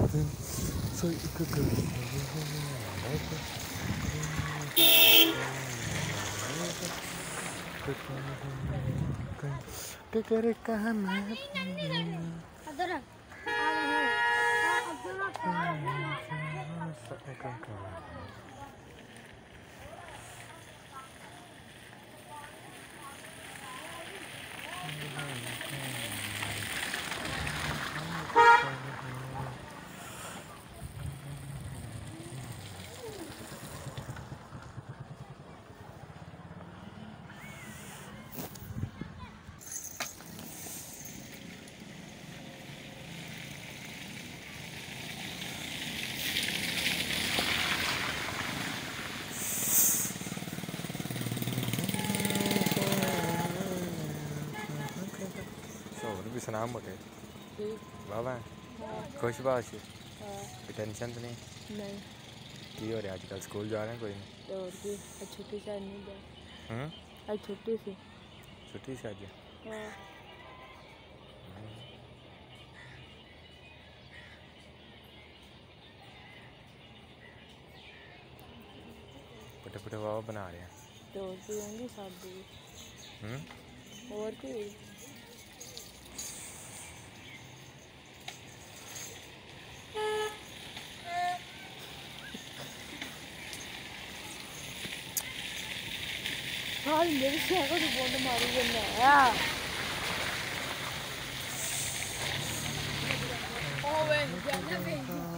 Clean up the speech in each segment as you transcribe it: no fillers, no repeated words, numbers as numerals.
having so you could go करे कहाँ मैं भी सुना मोटे बाबा खुश बात कोई टेंशन तो नहीं की हो रहा आजकल स्कूल जा रहे हैं कोई नहीं और की छुट्टी से नहीं गया आज छुट्टी से आज पटे पटे बाबा बना रहे हैं तो और की होंगी शादी और की हाल मेरे से आगे तो बोंड मारी करना है ओ वे जाने पे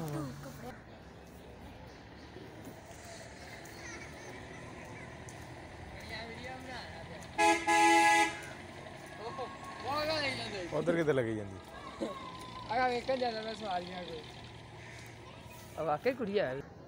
उधर किधर लगी जाती आगे वेख जाना मैं सवालियां कोई अब आके कुड़िया है